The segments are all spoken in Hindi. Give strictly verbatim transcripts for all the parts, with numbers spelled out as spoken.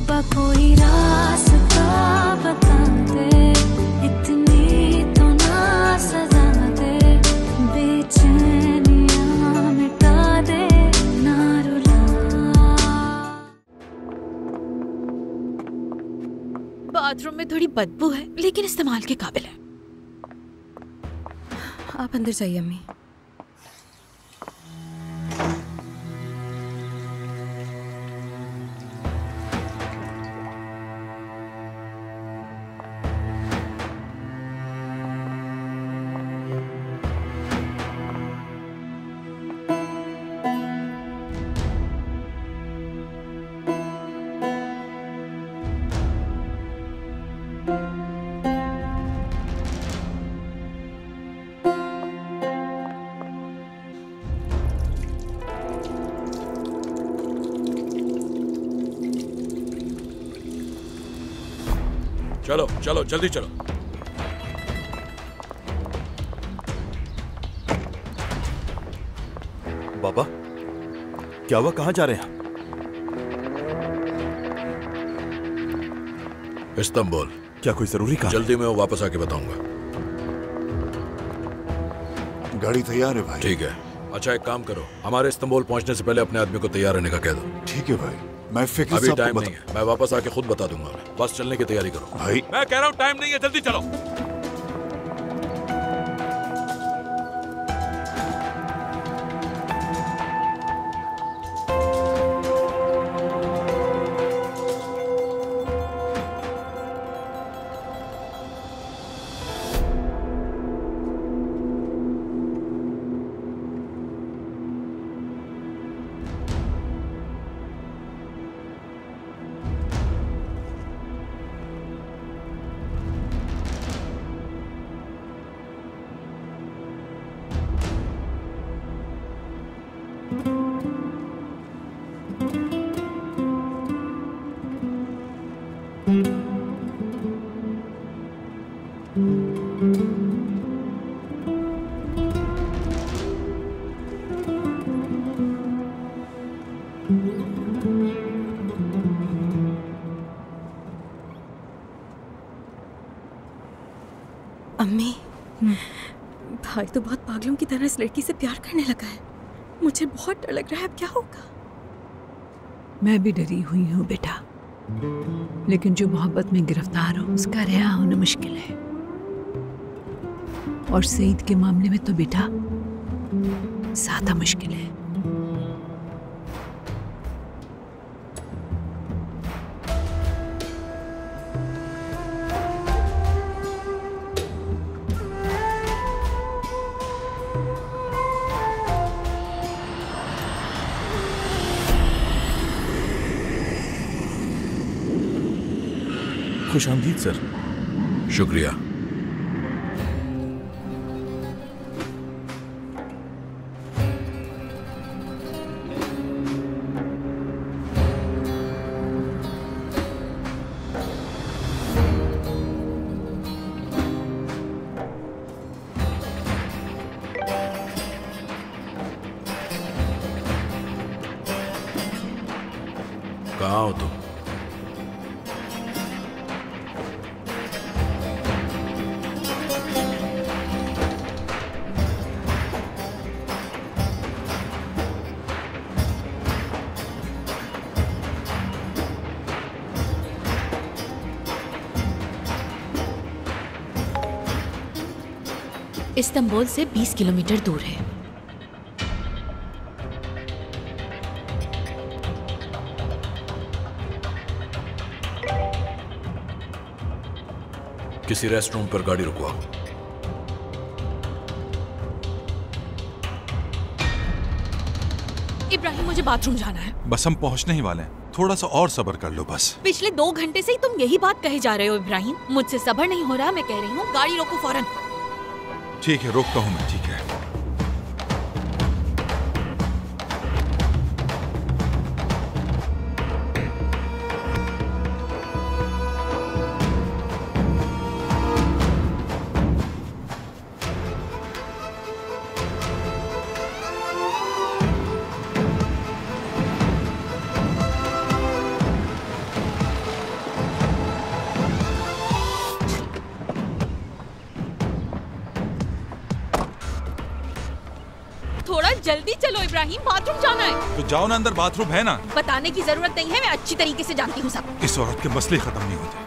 रब्बा कोई रास्ता बता दे, इतनी तो ना सजा दे, बेचैनियां मिटा दे, ना रुला। बाथरूम में थोड़ी बदबू है लेकिन इस्तेमाल के काबिल है। आप अंदर जाइए अम्मी। चलो चलो जल्दी चलो। बाबा क्या हुआ, कहाँ जा रहे हैं? इस्तांबुल। क्या कोई जरूरी काम? जल्दी मैं वापस आके बताऊंगा। गाड़ी तैयार है भाई। ठीक है। अच्छा एक काम करो, हमारे इस्तांबुल पहुंचने से पहले अपने आदमी को तैयार रहने का कह दो। ठीक है भाई, मैं फिक्र अभी टाइम नहीं है, मैं वापस आके खुद बता दूंगा। बस चलने की तैयारी करो भाई। मैं कह रहा हूँ टाइम नहीं है, जल्दी चलो। अम्मी, भाई तो बहुत पागलों की तरह इस लड़की से प्यार करने लगा है। मुझे बहुत डर लग रहा है, अब क्या होगा? मैं भी डरी हुई हूँ बेटा, लेकिन जो मोहब्बत में गिरफ्तार हो उसका रिहा होना मुश्किल है। और सईद के मामले में तो बेटा ज्यादा मुश्किल है। खुशामदीद सर। शुक्रिया। कहाँ हो तुम? इस्तांबुल से बीस किलोमीटर दूर है। किसी रेस्टरूम पर गाड़ी रुकवाओ। इब्राहिम मुझे बाथरूम जाना है। बस हम पहुंचने ही वाले हैं, थोड़ा सा और सब्र कर लो बस। पिछले दो घंटे से ही तुम यही बात कहे जा रहे हो इब्राहिम। मुझसे सब्र नहीं हो रहा, मैं कह रही हूँ गाड़ी रोको फौरन। ठीक है रोकता हूँ मैं, ठीक है। जल्दी चलो इब्राहिम, बाथरूम जाना है। तो जाओ ना अंदर, बाथरूम है ना। बताने की जरूरत नहीं है, मैं अच्छी तरीके से जानती हूँ सब। इस औरत के मसले खत्म नहीं होते।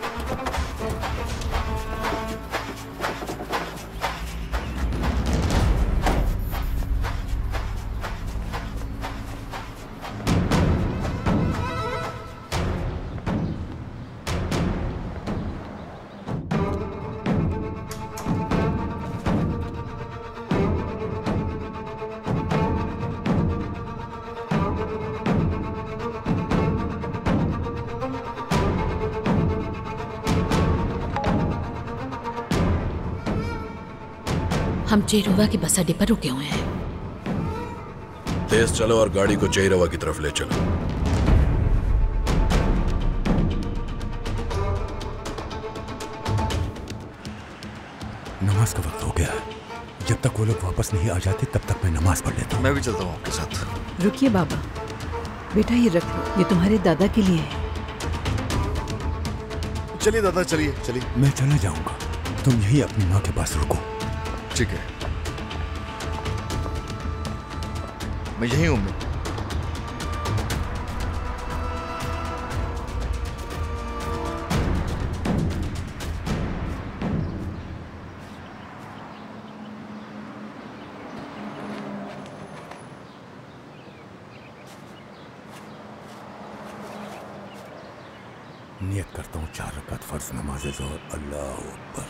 हम चेरुवा के बस अड्डे पर रुके हुए हैं। तेज चलो और गाड़ी को चेरुवा की तरफ ले चलो। नमाज का वक्त हो गया है। जब तक वो लोग वापस नहीं आ जाते तब तक मैं नमाज पढ़ लेता हूँ। मैं भी चलता हूँ आपके साथ। रुकिए बाबा, बेटा ये रख लो, ये तुम्हारे दादा के लिए है। चलिए दादा, चलिए चलिए। मैं चला जाऊंगा, तुम यही अपनी माँ के पास रुको। ठीक है, मैं यही हूं। नियत करता हूँ चार रकात फर्ज नमाज ज़ोहर। अल्लाह अकबर।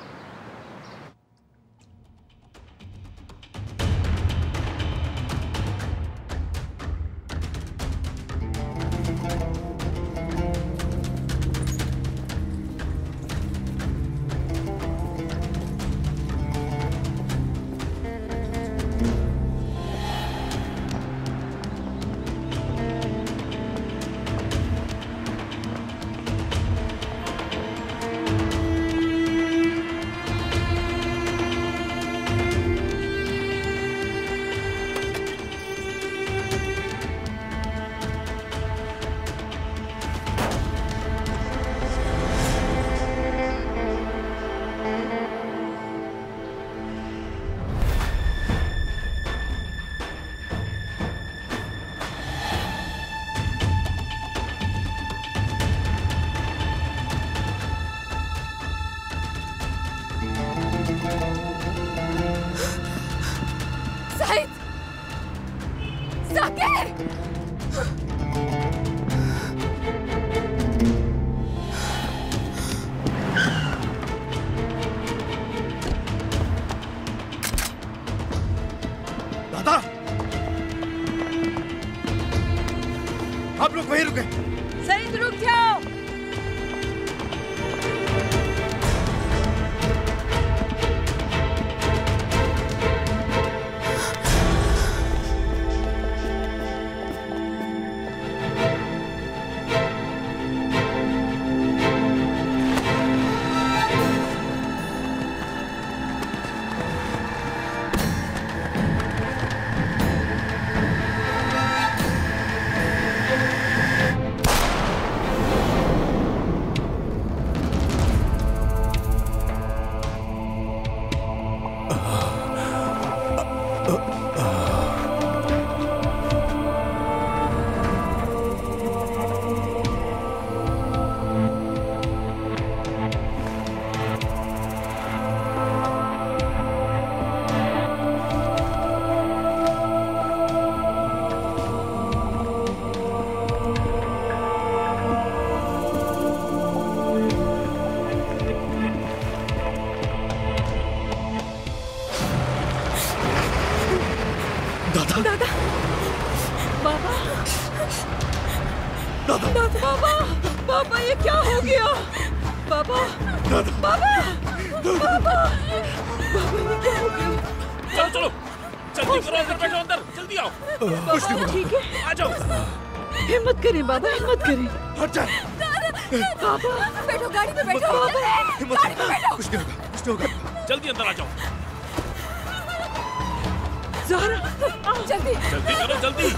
आप लोग वहीं रुके। सईद रुक जाओ। पापा ये क्या हो गया? पापा पापा पापा चलो चलो जल्दी करो, अंदर बैठो, अंदर जल्दी आओ। कुछ नहीं होगा, ठीक है आ जाओ। हिम्मत करें बाबा, हिम्मत करें। हट जा पापा बैठो, गाड़ी में बैठो, गाड़ी में बैठो। कुछ नहीं होगा, कुछ नहीं होगा। जल्दी अंदर आ जाओ। ज़हरा जल्दी जल्दी करो, जल्दी।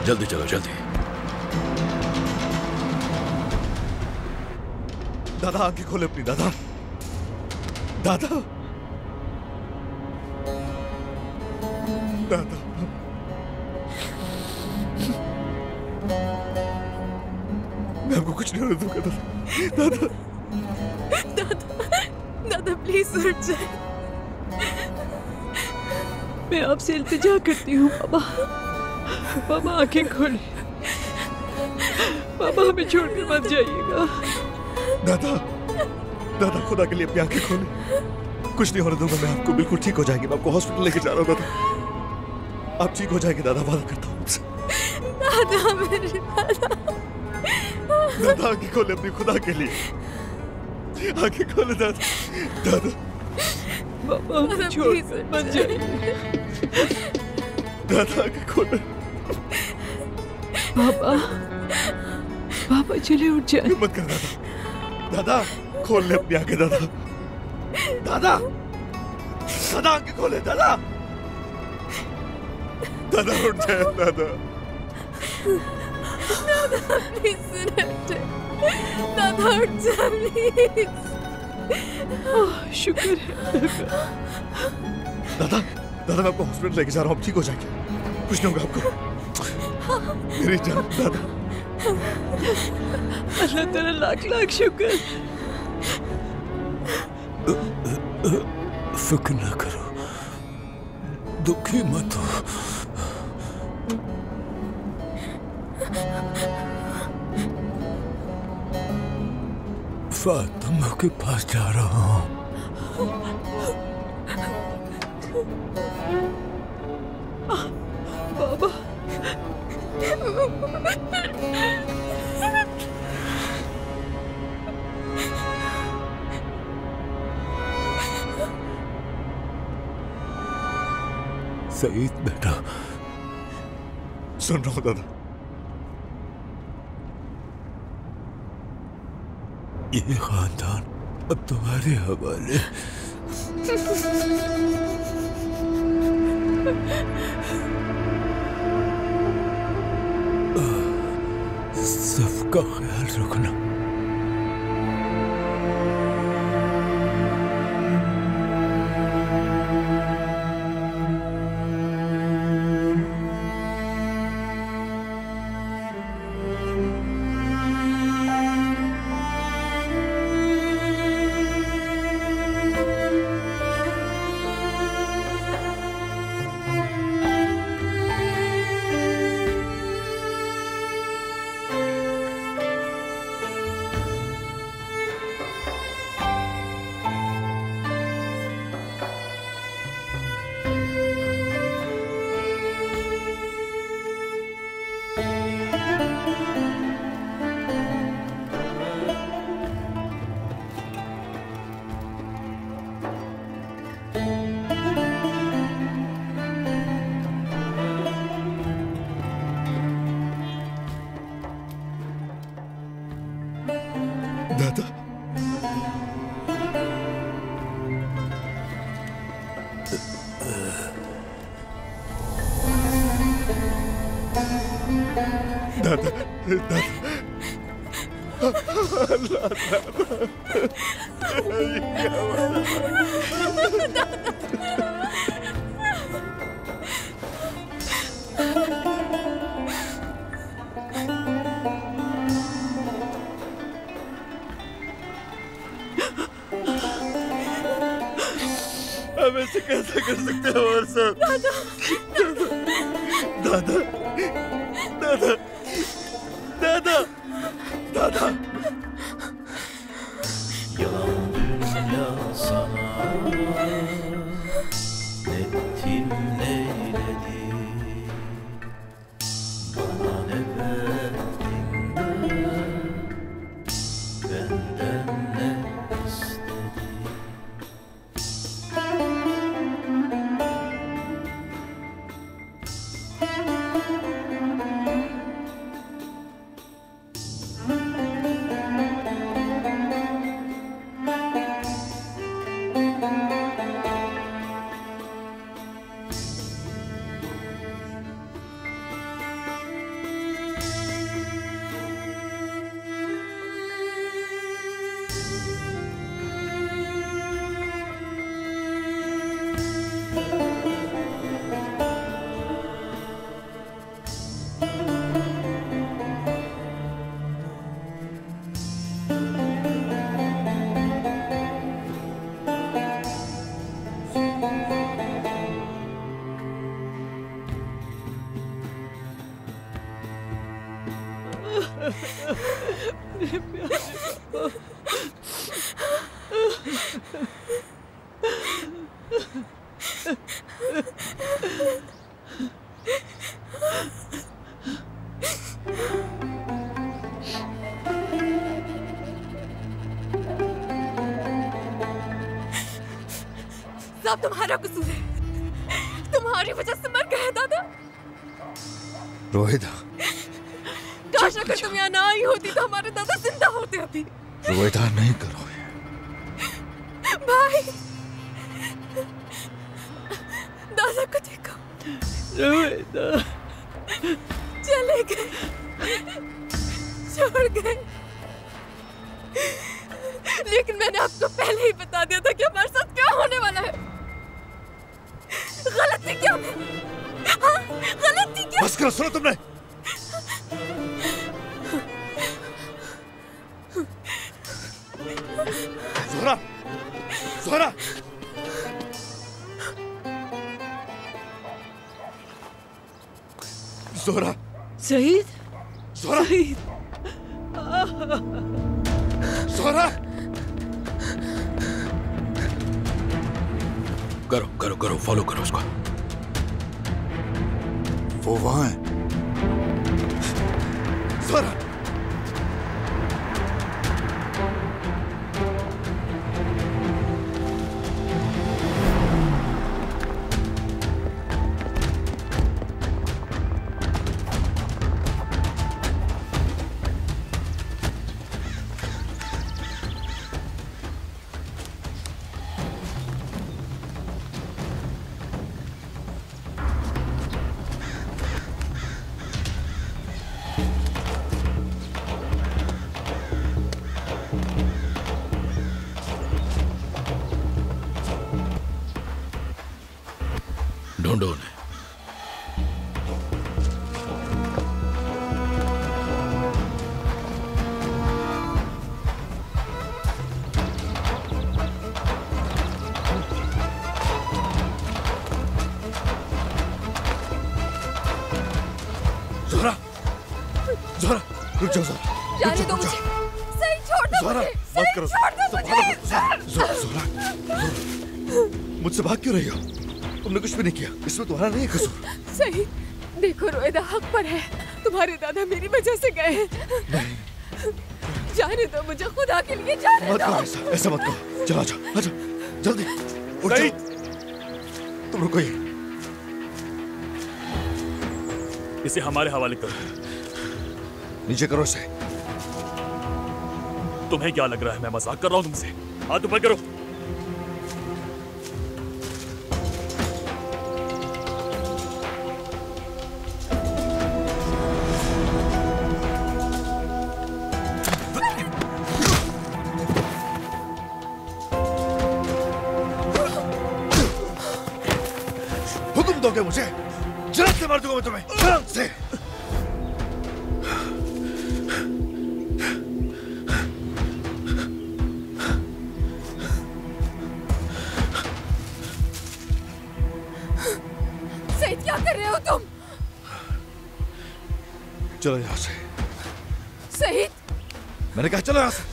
जल्दी चलो, जल्दी। दादा आंखें खोले अपनी। दादा दादा दादा मैं आपको कुछ नहीं होने दूंगा दादा। दादा दादा प्लीज उठ जाए। मैं आपसे इल्तिजा करती हूँ बाबा। बाबा आंखें खोले। बाबा हमें छोड़कर मत जाइएगा। दादा दादा खुदा के लिए अपनी आंखें खोले। कुछ नहीं होने दूंगा मैं आपको। बिल्कुल ठीक हो जाएंगे। मैं आपको हॉस्पिटल लेके जा रहा हूँ दादा। आप ठीक हो जाएंगे दादा, वादा करता हूँ आपसे। दादा मेरे दादा दादा आंखें खोले अपनी, खुदा के लिए आंखें खोले दादा। दादा बाबा हमें छोड़कर मत जाइए। दादा आंखें खोले। बाबा बाबा चले उठ जाए। मत कर दादा। दादा खोल ले अपनी आंखें दादा। दादा दादा आंखें खोले दादा। दादा उठ जाए दादा। दादा प्लीज उठ दादा उठ जा प्लीज। शुक्र है। दादा दादा मैं आपको हॉस्पिटल लेके जा रहा हूँ। आप ठीक हो जाएंगे। कुछ नहीं होगा आपको। मेरी जान दादा। अल्लाह तेरा लाख लाख शुक्र। फिक्र ना करो, दुखी मत हो। फातिमा के पास जा रहा हूँ। बाबा सईद बेटा। सुन रहा हूँ दादा। ये खानदान अब तुम्हारे हवाले। सबका ख्याल रखना। दादा दादा दादा अल्लाह हम ऐसे कैसे कर सकते हैं और सब। दादा दादा दादा दादा मेरे प्यारे पापा। सब तुम्हारा कसूर है, तुम्हारी वजह से मर गए दादा। रोहिता, काश अगर तुम यहाँ ना आई होती तो हमारे दादा जिंदा होते अभी। रोहिता नहीं करो भाई, दादा को देखो, रोहिता चले गए, छोड़ गए। लेकिन मैंने आपको पहले ही बता दिया था कि हमारे साथ क्या होने वाला है। गलती क्या मैं? हाँ, गलती क्या? बस करो, सुनो तुमने। ज़ोहरा, ज़ोहरा, ज़ोहरा, शहीद, ज़ोहरा, शहीद, ज़ोहरा। करो करो करो, फॉलो करो उसको। वो वहां है। ज़ोहरा, ढूंढो उन्हें। ज़ोहरा, ज़ोहरा, रुक जाओ ज़ोहरा। जाने दो मुझे, सही छोड़ दो ज़ोहरा, मुझे, मत सही करो। छोड़ दो मुझे। ज़ोहरा, ज़ोहरा, मुझसे भाग क्यों रही हो? तुमने कुछ भी नहीं किया, इसमें तुम्हारा नहीं है कसूर। सही, देखो रोहिदा हक पर है, तुम्हारे दादा मेरी वजह से गए हैं। जाने दो मुझे, खुदा के लिए जाने मत दो। करो ऐसा, ऐसा मत करो। चलो आजा, आजा, जल्दी उठ जाओ। तुम रुको ही। इसे हमारे हवाले करो। नीचे करो इसे। तुम्हें क्या लग रहा है मैं मजाक कर रहा हूँ तुमसे? हाथ ऊपर करो। हुक्म दोगे मुझे? जल्द से मार दूंगा मैं तुम्हें, जल्द से। सईद, क्या कर रहे हो तुम? चलो यहाँ से। सईद, मैंने कहा चलो यहाँ से।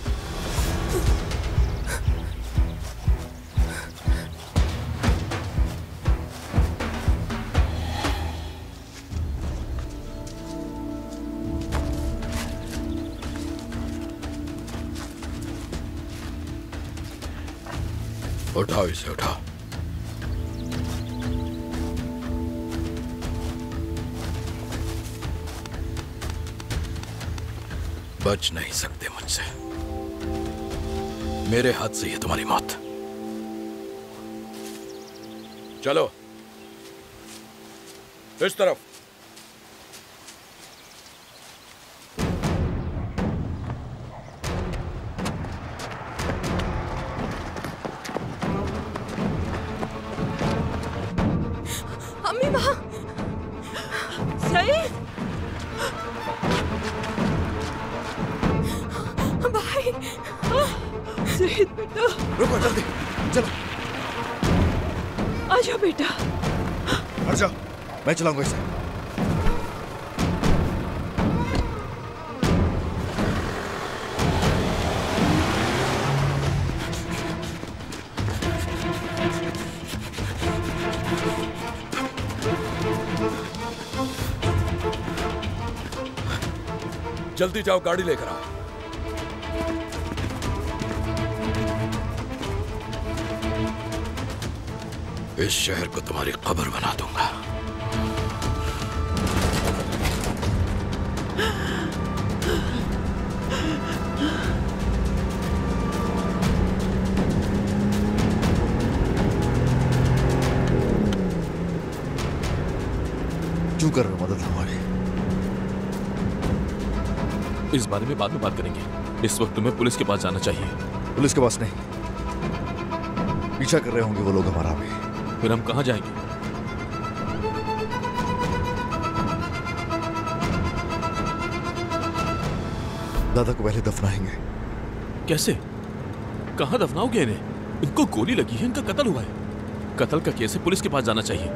उठाओ इसे, उठाओ। बच नहीं सकते मुझसे। मेरे हाथ से ही है तुम्हारी मौत। चलो इस तरफ। अम्मी वहाँ। सईद, भाई। सईद बेटा, रुको, जल्दी चलो। आजा बेटा। हट जाओ, मैं चलाऊंगा इसे। जल्दी जाओ, गाड़ी लेकर आओ। इस शहर को तुम्हारी कब्र बना दूंगा। क्यों कर रहे हो मदद हमारी? इस बारे में बाद में बात करेंगे। इस वक्त तुम्हें पुलिस के पास जाना चाहिए। पुलिस के पास नहीं, पीछा कर रहे होंगे वो लोग हमारा भी। फिर हम कहाँ जाएंगे? दादा को पहले दफनाएंगे। कैसे? कहाँ दफनाओगे इन्हें? इनको गोली लगी है, इनका कत्ल हुआ है। कत्ल का केस है, पुलिस के पास जाना चाहिए।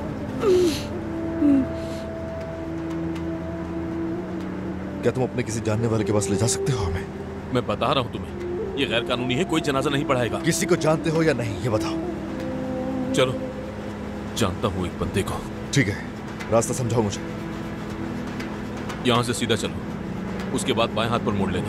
क्या तुम अपने किसी जानने वाले के पास ले जा सकते हो हमें? मैं बता रहा हूँ तुम्हें, ये गैर कानूनी है, कोई जनाजा नहीं पढ़ाएगा। किसी को जानते हो या नहीं ये बताओ। चलो, जानता हूँ एक बंदे को। ठीक है, रास्ता समझाओ मुझे। यहाँ से सीधा चलो, उसके बाद बाएं हाथ पर मोड़ लेना।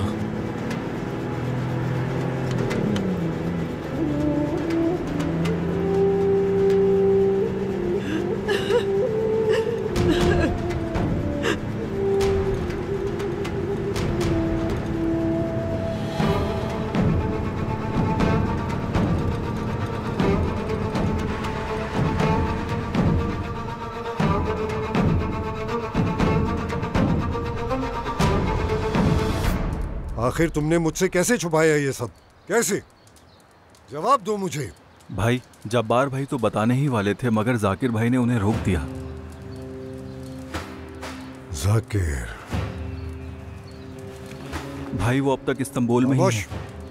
आखिर तुमने मुझसे कैसे छुपाया ये सब? कैसे? जवाब दो मुझे। भाई, जब्बार भाई तो बताने ही वाले थे, मगर जाकिर भाई ने उन्हें रोक दिया। जाकिर भाई वो अब तक इस्तांबुल में ही है।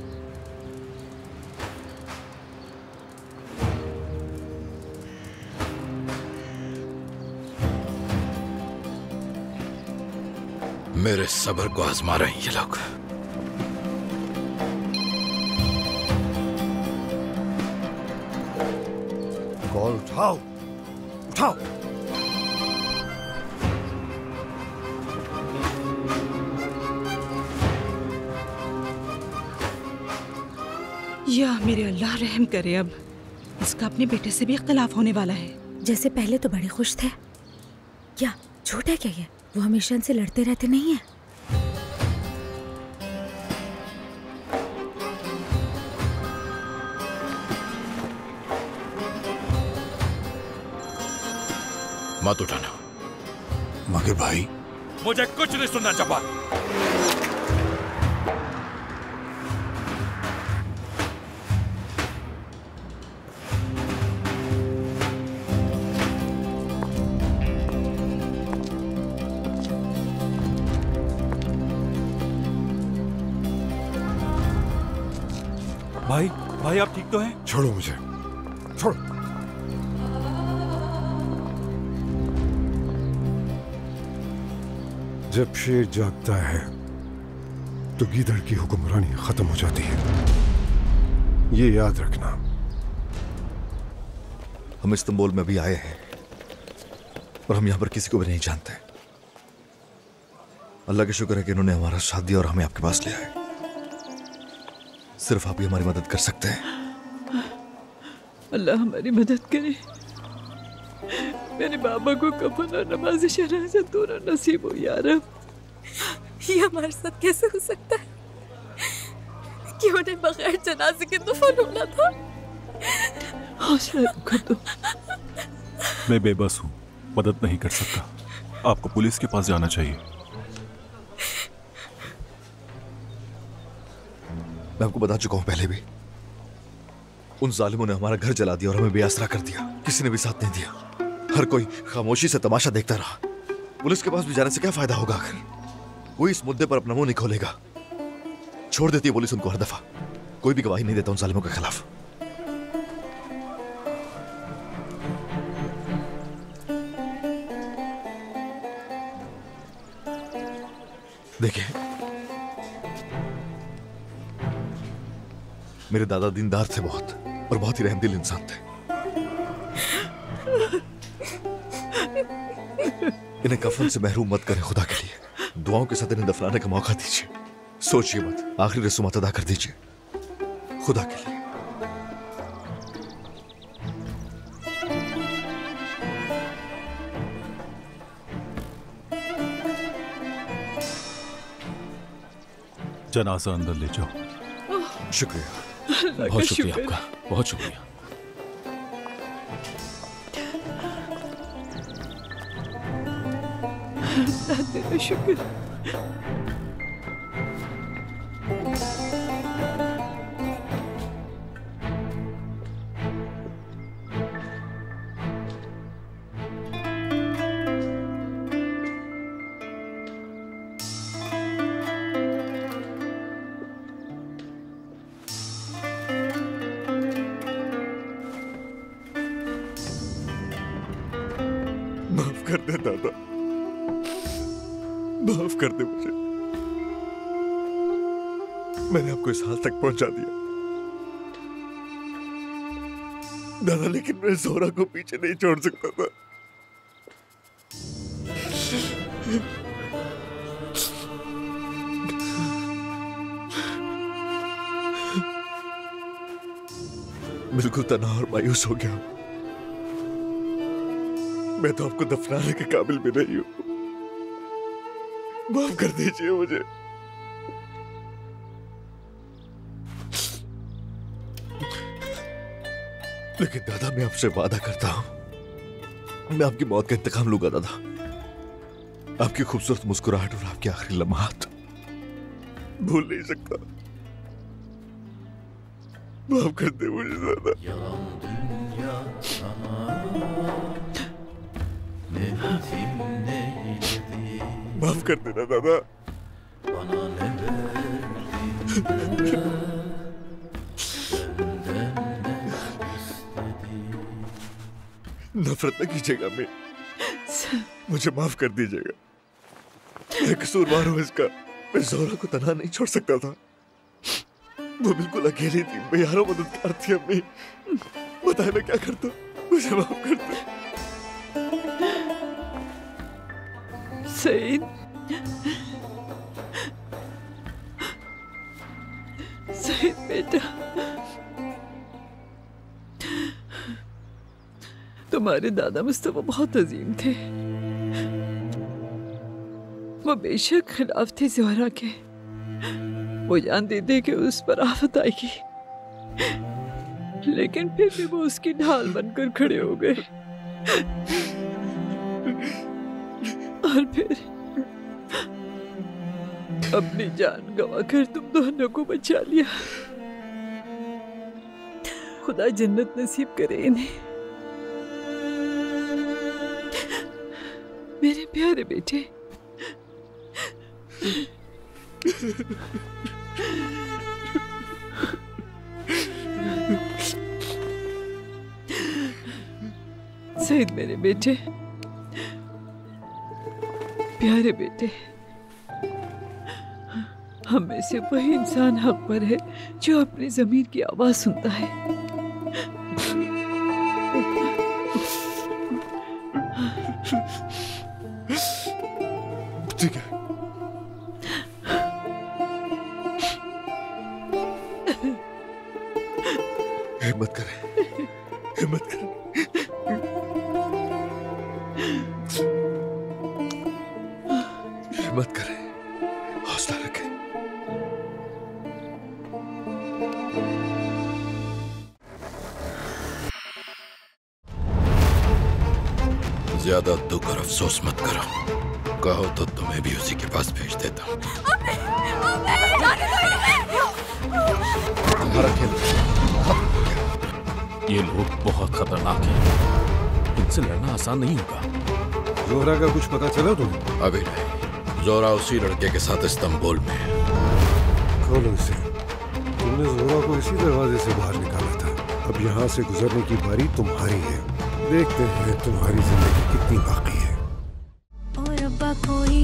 मेरे सब्र को आजमा रहे हैं ये लोग। कॉल उठाओ, उठाओ। या मेरे अल्लाह रहम करे, अब इसका अपने बेटे से भी इख्तिलाफ होने वाला है। जैसे पहले तो बड़े खुश थे। क्या झूठ है क्या ये? वो हमेशा इनसे लड़ते रहते नहीं है? मत उठाना। मगर भाई, मुझे कुछ नहीं सुनना जब्बार। भाई, भाई आप ठीक तो हैं? छोड़ो मुझे, छोड़ो। जब शेर जागता है तो गीदड़ की हुक्मरानी खत्म हो जाती है, ये याद रखना। हम इस्तांबुल में भी आए हैं और हम यहाँ पर किसी को भी नहीं जानते। अल्लाह का शुक्र है कि इन्होंने हमारा साथ दिया और हमें आपके पास ले आए। सिर्फ आप ही हमारी मदद कर सकते हैं। अल्लाह हमारी मदद करे। मेरे बाबा को कफन और नमाज शनाज़ा दोनों नसीब हो या रब। ये हमारे साथ कैसे हो सकता है कि उन्हें बगैर जनाजे के दफन होना था? हौसला रखो तुम। मैं बेबस हूँ, मदद नहीं कर सकता। आपको पुलिस के पास जाना चाहिए। मैं आपको बता चुका हूं पहले भी, उन जालिमों ने हमारा घर जला दिया और हमें बेआसरा कर दिया। किसी ने भी साथ नहीं दिया। हर कोई खामोशी से तमाशा देखता रहा। पुलिस के पास भी जाने से क्या फायदा होगा? आखिर कोई इस मुद्दे पर अपना मुंह नहीं खोलेगा। छोड़ देती है पुलिस उनको हर दफा। कोई भी गवाही नहीं देता उन जालिमों के खिलाफ। देखिए, मेरे दादा दीनदार थे बहुत और बहुत ही रहमदिल इंसान थे। इन्हें कफन से महरूम मत करें खुदा के लिए। दुआओं के साथ इन्हें दफनाने का मौका दीजिए। सोचिए मत, आखिरी रसूमात अदा कर दीजिए खुदा के लिए। जनाजा अंदर ले जाओ। शुक्रिया, बहुत शुक्रिया आपका, बहुत शुक्रिया। तेरा शुक्र। माफ कर दे दादा, माफ कर दे मुझे। मैंने आपको इस हाल तक पहुंचा दिया दादा, लेकिन मैं जोरा को पीछे नहीं छोड़ सकता था। बिल्कुल तन्हा और मायूस हो गया। मैं तो आपको दफनाने के काबिल भी नहीं हूं। माफ कर दीजिए मुझे। लेकिन दादा, मैं आपसे वादा करता हूं, मैं आपकी मौत का इंतकाम लूंगा दादा। आपकी खूबसूरत मुस्कुराहट और आपके आखिरी लम्हात भूल नहीं सकता। माफ कर दे मुझे दादा। माफ कर देना दादा। नफरत न कीजिएगा, मैं मुझे माफ कर दीजिएगा। मैं कसूरवार हूं इसका। मैं जोरा को तन्हा नहीं छोड़ सकता था। वो बिल्कुल अकेली थी, मैं यारों मददगार थी। अम्मी बताए मैं क्या करता। मुझे माफ कर दे। सईद, सईद बेटा, तुम्हारे दादा मुस्तफा बहुत अजीम थे। वो बेशक खिलाफ थे ज़ोहरा के। वो जानते थे कि उस पर आफत आएगी, लेकिन फिर भी वो उसकी ढाल बनकर खड़े हो गए। और फिर अपनी जान गंवाकर तुम दोनों को बचा लिया। खुदा जन्नत नसीब करे इन्हें। मेरे प्यारे बेटे, सईद मेरे बेटे, प्यारे बेटे, हम में से वही इंसान हक पर है जो अपनी जमीर की आवाज सुनता है। ठीक है, हिम्मत करें, हिम्मत करें। हिम्मत करें, हौसला रखें। ज्यादा दुख और अफसोस मत करो। कहो तो तुम्हें भी उसी के पास भेज देता हूँ। हमारा खेल ये लोग बहुत खतरनाक हैं। इनसे लड़ना आसान नहीं होगा। जोहरा का कुछ पता चला तुम्हें? अभी नहीं। जोहरा उसी लड़के के साथ इस्तांबुल में है। खोलो इसे। तुमने जोहरा को इसी दरवाजे से बाहर निकाला था। अब यहाँ से गुजरने की बारी तुम्हारी है। देखते हैं तुम्हारी जिंदगी कितनी बाकी है। और अब्बा कोई